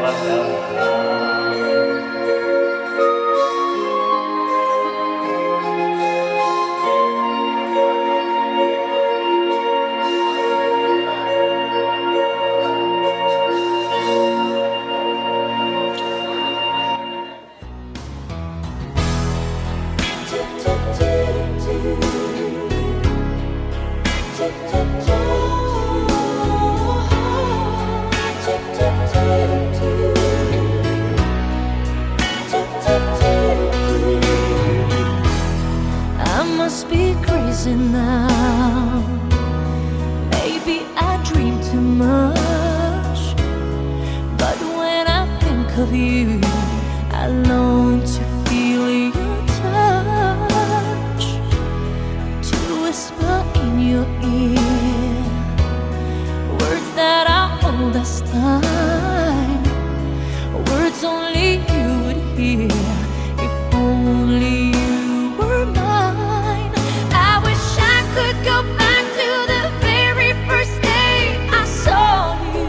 Must be crazy now. Maybe I dream too much, but when I think of you, I long to feel your touch, to whisper in your ear words that are old as time, words only you would hear if only you were mine. Could go back to the very first day I saw you.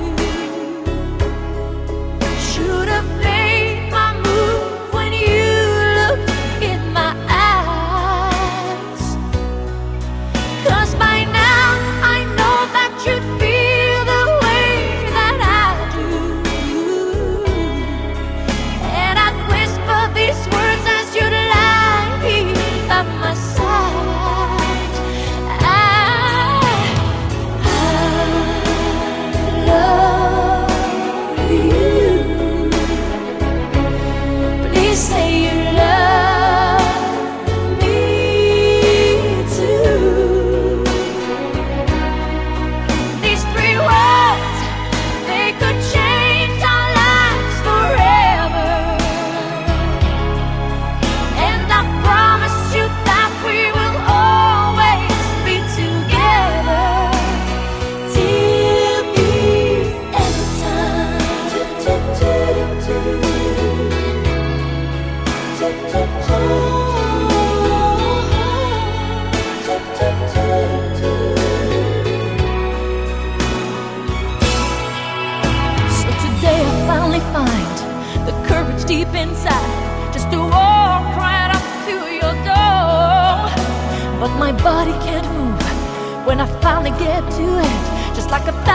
Should have made my move when you looked in my eyes. 'Cause by now I know that you'd feel the way that I do. And I'd whisper these words as you'd lie here by my side. Say you love me too. These three words, they could change our lives forever. And I promise you that we will always be together till the end of time. So today I finally find the courage deep inside just to walk right up to your door. But my body can't move when I finally get to it, just like a